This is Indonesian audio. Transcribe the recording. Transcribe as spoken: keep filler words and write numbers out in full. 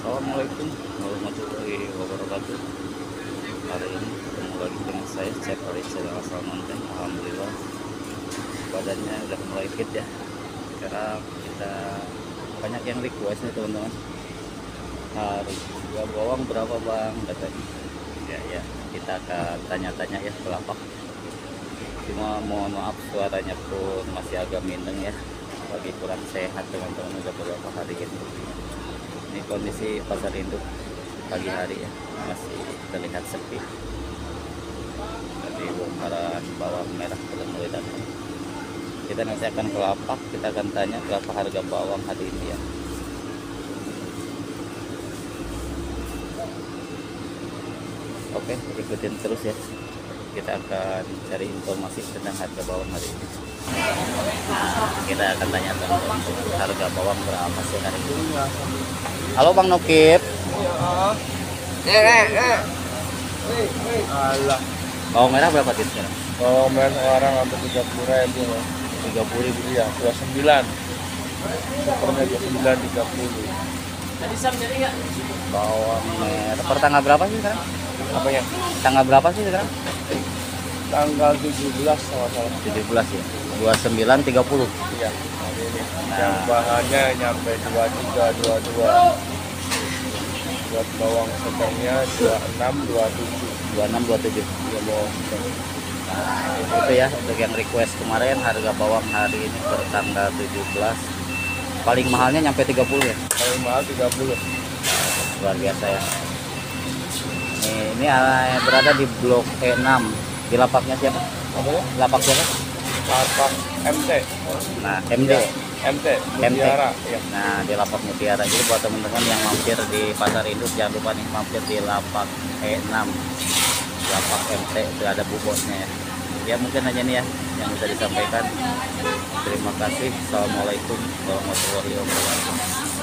Assalamualaikum warahmatullahi wabarakatuh. Hari ini ketemu lagi dengan saya Cep dari channel Asal Mountain. Alhamdulillah badannya udah mulai fit ya. Sekarang kita banyak yang request nih teman-teman. Harga bawang berapa bang katanya? Ya ya kita akan tanya-tanya ya ke lapak. Cuma mohon maaf suaranya pun masih agak mineng ya. Lagi kurang sehat teman-teman, udah beberapa hari ini. Ini kondisi pasar induk pagi hari ya, masih terlihat sepi. Jadi bongkaran bawang merah sudah mulai datang. Kita nanti akan ke lapak, kita akan tanya berapa harga bawang hari ini ya. Oke, ikutin terus ya. Kita akan cari informasi tentang harga bawang hari ini. Kita akan tanya tentang harga bawang berapa sih hari ini. Halo Bang Nokip. Eh, eh, eh. Alah. Bawang merah berapa sih sekarang? Bawang merah sekarang hampir tiga puluh ribu. tiga puluh ribu Iya, dua puluh sembilan. Supernya dua puluh sembilan, tiga puluh. Bawang merah per tanggal berapa sih sekarang? Apa ya? Tanggal berapa sih sekarang? Tanggal tujuh belas sama salah. tujuh belas ya. dua puluh sembilan, tiga puluh. Iya, hari ini. Nah. Yang bahannya nyampe dua puluh tiga, dua puluh dua. Buat bawang sedangnya dua puluh enam, dua puluh tujuh. dua puluh enam, dua puluh tujuh. Ya bawang sedang. Nah, itu ya untuk yang request kemarin harga bawang hari ini per tanggal tujuh belas. Paling mahalnya nyampe tiga puluh ya. Paling mahal tiga puluh. Luar biasa ya. Ini, ini uh, berada di blok E enam. Di lapaknya siapa? Apa ya? Lapak siapa? Lapak M T. Nah, M D. Iya, M T. Mutiara. Ya. Nah, di lapak Mutiara. Jadi buat teman-teman yang mampir di pasar induk jangan lupa nih mampir di lapak E enam. Lapak M T itu ada bu bosnya ya. Ya mungkin aja nih ya yang bisa disampaikan. Terima kasih. Assalamualaikum warahmatullahi wabarakatuh.